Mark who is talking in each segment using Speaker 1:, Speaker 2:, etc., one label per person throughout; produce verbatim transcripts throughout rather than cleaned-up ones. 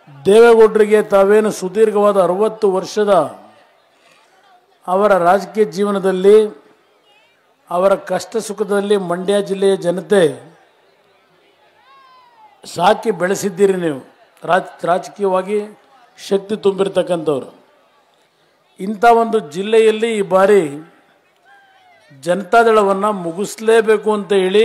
Speaker 1: ದೇವೇಗೌಡರಿಗೆ ತಾವೇನು ಸುದೀರ್ಘವಾದ ಅರವತ್ತು ವರ್ಷದ ಅವರ ರಾಜಕೀಯ ಜೀವನದಲ್ಲಿ ಅವರ ಕಷ್ಟ ಸುಖದಲ್ಲಿ ಮಂಡ್ಯ ಜಿಲ್ಲೆಯ ಜನತೆ ಸಾಕಿ ಬೆಳೆಸಿದ್ದೀರಿ. ನೀವು ರಾಜ ರಾಜಕೀಯವಾಗಿ ಶಕ್ತಿ ತುಂಬಿರ್ತಕ್ಕಂಥವ್ರು. ಇಂಥ ಒಂದು ಜಿಲ್ಲೆಯಲ್ಲಿ ಈ ಬಾರಿ ಜನತಾದಳವನ್ನು ಮುಗಿಸಲೇಬೇಕು ಅಂತ ಹೇಳಿ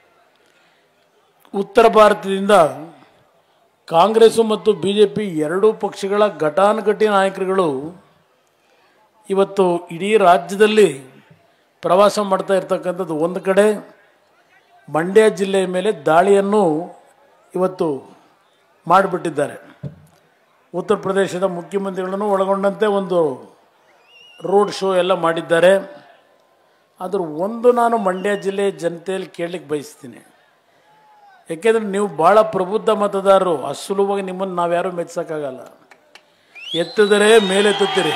Speaker 1: ಉತ್ತರ ಭಾರತದಿಂದ ಕಾಂಗ್ರೆಸ್ಸು ಮತ್ತು ಬಿ ಜೆ ಪಿ ಎರಡೂ ಪಕ್ಷಗಳ ಘಟಾನುಘಟಿ ನಾಯಕರುಗಳು ಇವತ್ತು ಇಡೀ ರಾಜ್ಯದಲ್ಲಿ ಪ್ರವಾಸ ಮಾಡ್ತಾ ಇರ್ತಕ್ಕಂಥದ್ದು. ಒಂದು ಕಡೆ ಮಂಡ್ಯ ಜಿಲ್ಲೆಯ ಮೇಲೆ ದಾಳಿಯನ್ನು ಇವತ್ತು ಮಾಡಿಬಿಟ್ಟಿದ್ದಾರೆ. ಉತ್ತರ ಪ್ರದೇಶದ ಮುಖ್ಯಮಂತ್ರಿಗಳನ್ನು ಒಳಗೊಂಡಂತೆ ಒಂದು ರೋಡ್ ಶೋ ಎಲ್ಲ ಮಾಡಿದ್ದಾರೆ. ಆದರೂ ಒಂದು ನಾನು ಮಂಡ್ಯ ಜಿಲ್ಲೆಯ ಜನತೆಯಲ್ಲಿ ಕೇಳಲಿಕ್ಕೆ ಬಯಸ್ತೀನಿ. ಯಾಕೆಂದರೆ ನೀವು ಭಾಳ ಪ್ರಬುದ್ಧ ಮತದಾರರು. ಅಸುಲಭವಾಗಿ ನಿಮ್ಮನ್ನು ನಾವ್ಯಾರೂ ಮೆಚ್ಚೋಕ್ಕಾಗಲ್ಲ. ಎತ್ತಿದರೆ ಮೇಲೆತ್ತುತ್ತೀರಿ.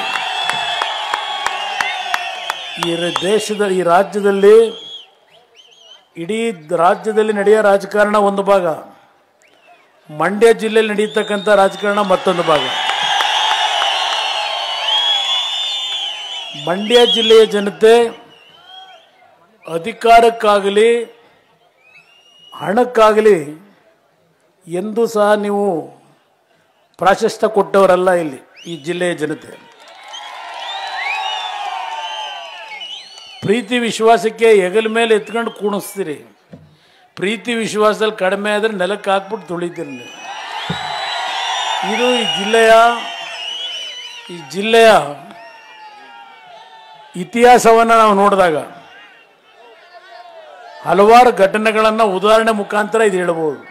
Speaker 1: ಈ ದೇಶದ ಈ ರಾಜ್ಯದಲ್ಲಿ ಇಡೀ ರಾಜ್ಯದಲ್ಲಿ ನಡೆಯೋ ರಾಜಕಾರಣ ಒಂದು ಭಾಗ, ಮಂಡ್ಯ ಜಿಲ್ಲೆಯಲ್ಲಿ ನಡೆಯತಕ್ಕಂಥ ರಾಜಕಾರಣ ಮತ್ತೊಂದು ಭಾಗ. ಮಂಡ್ಯ ಜಿಲ್ಲೆಯ ಜನತೆ ಅಧಿಕಾರಕ್ಕಾಗಲಿ ಹಣಕ್ಕಾಗಲಿ ಎಂದೂ ಸಹ ನೀವು ಪ್ರಾಶಸ್ತ್ಯ ಕೊಟ್ಟವರಲ್ಲ. ಇಲ್ಲಿ ಈ ಜಿಲ್ಲೆಯ ಜನತೆ ಪ್ರೀತಿ ವಿಶ್ವಾಸಕ್ಕೆ ಹೆಗಲ ಮೇಲೆ ಎತ್ಕೊಂಡು ಕುಣಿಸ್ತೀರಿ. ಪ್ರೀತಿ ವಿಶ್ವಾಸದಲ್ಲಿ ಕಡಿಮೆ ಆದರೆ ನೆಲಕ್ಕೆ ಹಾಕ್ಬಿಟ್ಟು ತುಳಿತೀರಿ ನೀವು. ಇದು ಈ ಜಿಲ್ಲೆಯ ಈ ಜಿಲ್ಲೆಯ ಇತಿಹಾಸವನ್ನು ನಾವು ನೋಡಿದಾಗ ಹಲವಾರು ಘಟನೆಗಳನ್ನು ಉದಾಹರಣೆ ಮುಖಾಂತರ ಇದು ಹೇಳ್ಬೋದು.